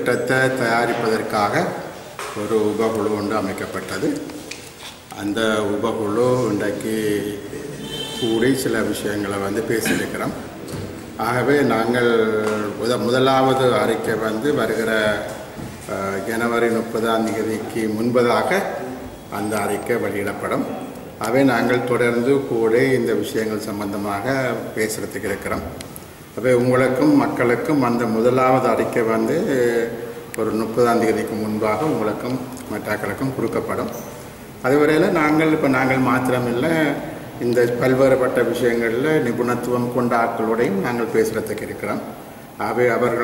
திட்டத்தை தயாரிப்பதற்காக ஒரு உபகுழு ஒன்று அமைக்கப்பட்டது. அந்த உபகுழு இன்றைக்கு கூடி சில விஷயங்களை பேசியிருக்கிறோம். ஆகவே நாங்கள் முதலாவது அறிக்கை வருகிற ஜனவரி 30 முன்பதாக அந்த அறிக்கை வெளியிடப்படும். அவை நாங்கள் தொடர்ந்து கூட இந்த விஷயங்கள் சம்பந்தமாக பேசுகிறதுக்கு இருக்கிறோம். அவை உங்களுக்கும் மக்களுக்கும் அந்த முதலாவது அறிக்கை ஒரு 30 முன்பாக உங்களுக்கும் மற்றாக்களுக்கும் கொடுக்கப்படும். அதுவரையில் நாங்கள் மாத்திரமில்லை, இந்த பல்வேறுபட்ட விஷயங்களில் நிபுணத்துவம் கொண்ட ஆட்களோடையும் நாங்கள் பேசுகிறதுக்கு இருக்கிறோம். அவை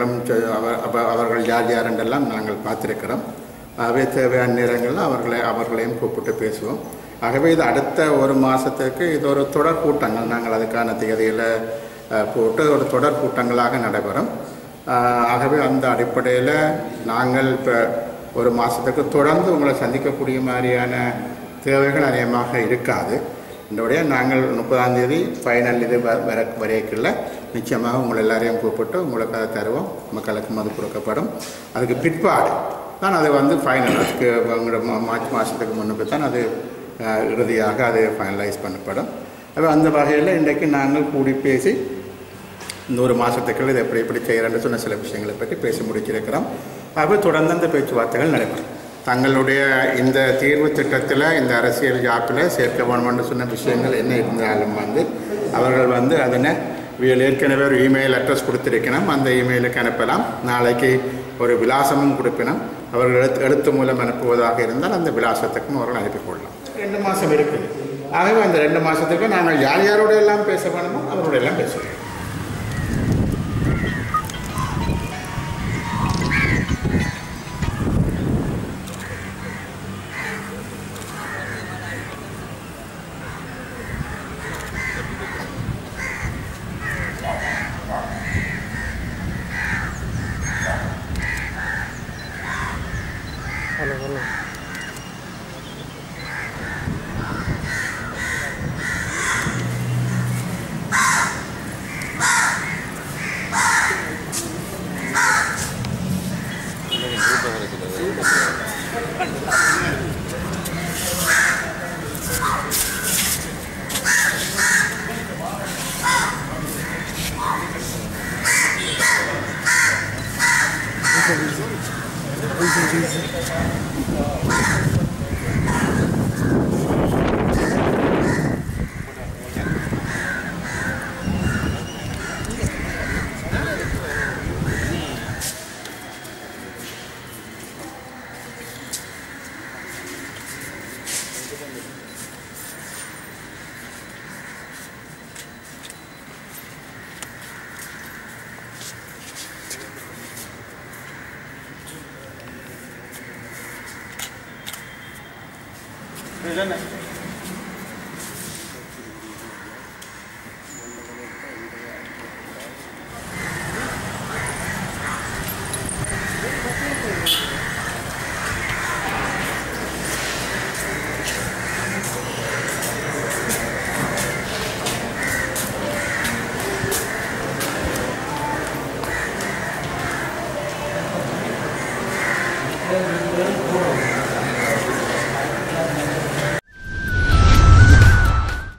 அவர்கள் யார் யாரென்றெல்லாம் நாங்கள் பார்த்துருக்கிறோம். அவை தேவையான நேரங்களில் அவர்களையும் கூப்பிட்டு பேசுவோம். ஆகவே இது அடுத்த ஒரு மாதத்துக்கு இது ஒரு தொடர் கூட்டங்கள், நாங்கள் அதுக்கான தேதியில் போட்டு ஒரு தொடர் கூட்டங்களாக நடைபெறும். ஆகவே அந்த அடிப்படையில் நாங்கள் இப்போ ஒரு மாதத்துக்கு தொடர்ந்து உங்களை சந்திக்கக்கூடிய மாதிரியான தேவைகள் அதிகமாக இருக்காது. இந்தோடைய நாங்கள் 30 ஃபைனல் இது வரைக்குள்ள நிச்சயமாக உங்களை எல்லாரையும் கூப்பிட்டு உங்களுக்கு அதை தருவோம். மக்களுக்கும் அது கொடுக்கப்படும். அதுக்கு பிற்பாடு தான் அது ஃபைனல், அதுக்கு மார்ச் மாதத்துக்கு முன்னுக்கு தான் அது இறுதியாக அது ஃபைனலைஸ் பண்ணப்படும். அப்போ அந்த வகையில் இன்றைக்கு நாங்கள் கூடி பேசி இந்த ஒரு மாதத்துக்குள்ள இது எப்படி செய்கிறேன்னு சொன்ன சில விஷயங்களை பற்றி பேசி முடிச்சிருக்கிறோம். அப்போ தொடர்ந்து அந்த பேச்சுவார்த்தைகள் நடைபெறும். தங்களுடைய இந்த தீர்வு திட்டத்தில் இந்த அரசியல் ஜாப்பில் சேர்க்க வேணும்னு சொன்ன விஷயங்கள் என்ன இருந்தாலும் அவர்கள் அதனை ஏற்கனவே ஒரு இமெயில் அட்ரஸ் கொடுத்துருக்கணும். அந்த இமெயிலுக்கு அனுப்பலாம். நாளைக்கு ஒரு விலாசமும் கொடுப்பினோம். அவர்கள் எழுத்து மூலம் அனுப்புவதாக இருந்தால் அந்த விலாசத்துக்கும் அவர்கள் அனுப்பிக்கொள்ளலாம். 2 மாதம் இருக்குது. ஆகவே அந்த 2 மாதத்துக்கு நாங்கள் யாரோட எல்லாம் பேச வேணுமோ அவரோட எல்லாம் பேசுவோம். Present.